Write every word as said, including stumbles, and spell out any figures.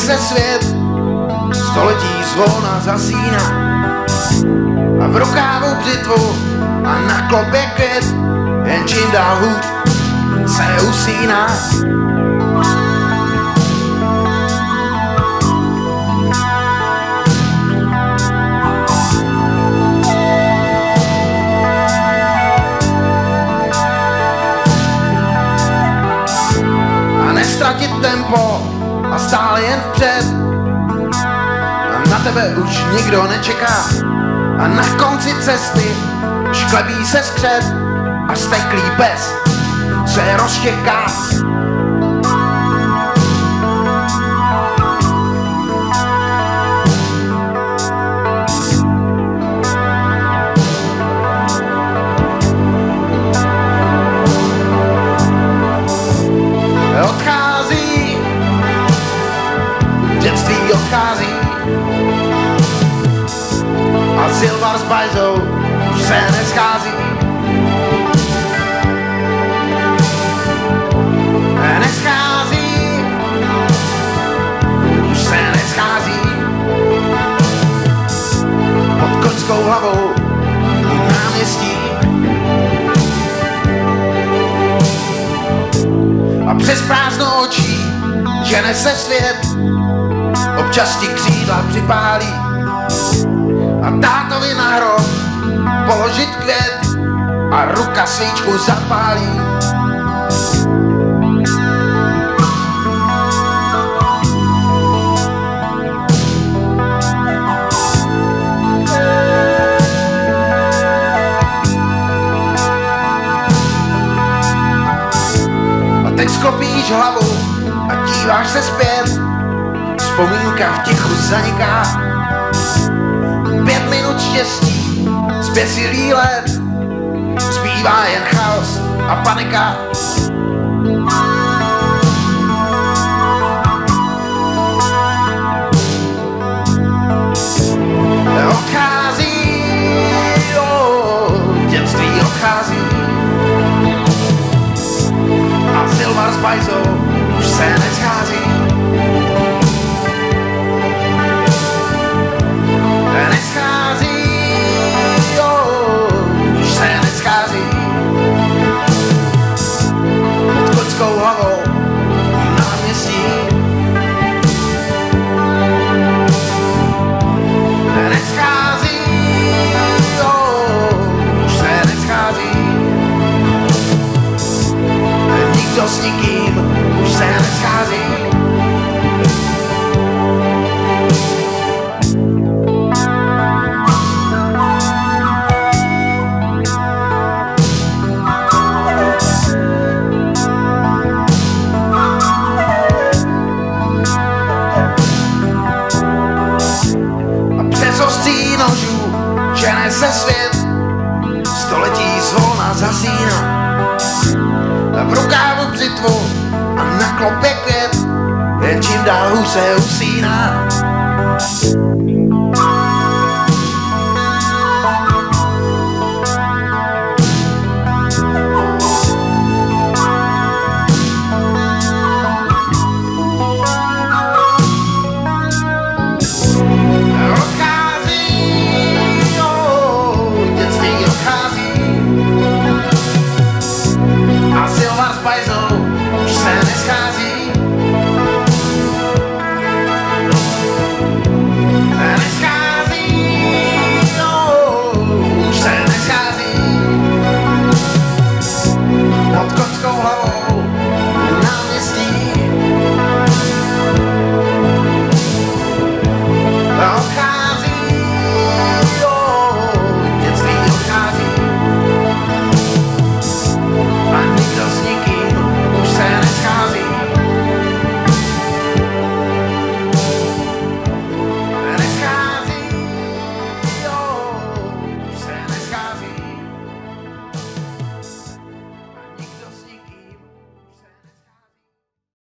se svět, století zvolna zasíná. A v rukávu břitvu a na klopě květ, jen čím dál hůř se usíná. A nestratit tempo a stále jen vpřed. A na tebe už nikdo nečeká. A na konci cesty šklebí se skřet a steklý pes se rozčeká. Odchází, dětství odchází a Silvar s Bajzou už se neschází. Neschází, už se neschází. Pod koňskou hlavou náměstí a přes prázdnou očí žene se svět, občas ti křídla připálí a tátovi na hrob položit květ a ruka svíčku zapálí. A teď sklopíš hlavu a díváš se zpět, vzpomínka v tichu zaniká. Pět minut štěstí, zběsilý let, zbývá jen chaos a panika. Odchází, oh, dětství odchází a Silvar s Bajzou už se neschází. Neschází, oh, už se neschází. Pod koňskou hlavou náměstí neschází, oh, už se neschází. Nikdo s nikým už se neschází. Nožů žene se svět, století zvolna zasíná. V rukávu břitvu a na klopě květ, jen čím dál hůř se usíná. Silvar s Bajzou už se neschází.